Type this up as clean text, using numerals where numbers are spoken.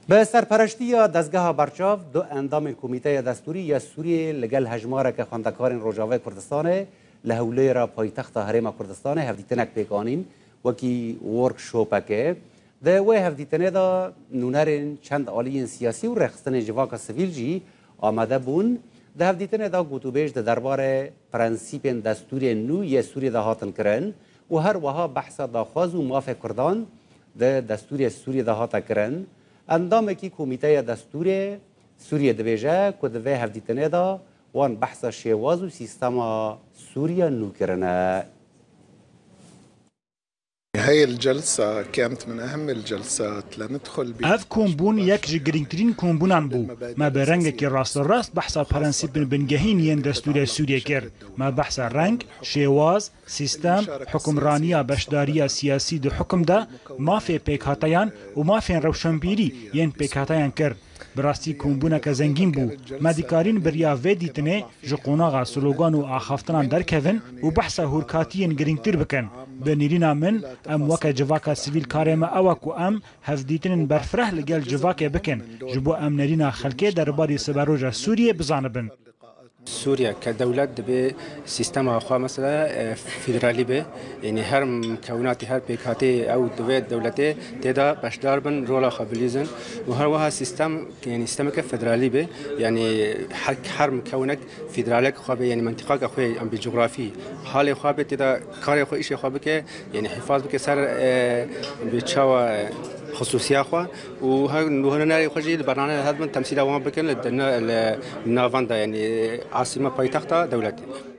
به سرپرشتی دستگاه برچاو دو اندام کمیته دستوری یا سوریه لگل هجماره که خواندکارین روجاوه کردستانه لحوله را پایتخت هرم کردستانه هفدیتنک پیکانین وکی ورکشوپه که ده و هفدیتنه دا نونرین چند آلی سیاسی و رخصتن جواک سویل جی آمده بون ده هفدیتنه دا گوتوبیش ده درباره پرنسیپ دستوری نو یا سوریه ده هاتن کرن و هر وها بحث داخواز و مافه کردان ده دستوری سوریه ده هاتا کرن اندام کی کمیته دستور سوریه دبیجه که دوی هفدیتنه دا وان بحث شیواز و سیستم سوريا نو کرنه. هاي الجلسة كانت من أهم الجلسات لندخل اف كومبون يك جرينترين كومبونان بو ما برنگ كي راست راست بحث برنسيب بنجهين ين دستور سوريا كر ما بحث رنگ شيواز سيستم حكمرانية بشدارية سياسي دو حكم دا ما في بيكاتيان وما في روشنبيري ين بيكاتيان كر براستی کومبونه که زنگین بو مدیکارین بریا و دیتنه جقوناغا سلوگان و آخافتنان درکوین و بحث هورکاتین گرینگتر بکن بنیرینا من ام وکا جواکا سیویل کارما اوکو ام هفدیتنن برفره لگل جواکا بکن جبو ام نرینا خلکه درباری سباروجا سوریه بزانبن سوريا كدولة دبي سيستم أخوة مثلا فيدرالي به يعني هر مكونات هر بيكاتي أو دبي دولتي تدا بشدار بن رولا خبليزن وهر وها سيستم يعني سيستم كفيدرالي به يعني هر مكونك فيدرالك خو يعني منطقة أخوة أم بجغرافي حال أخوة تدا كار أخوة إيش أخوة بك يعني حفاظ بك سر بتشاو خصوصية أخوة وهنا ناري خجي البرنامج هذا من تمثيل أوام بكن للنافندا يعني عاصمة بايتخت دولتي.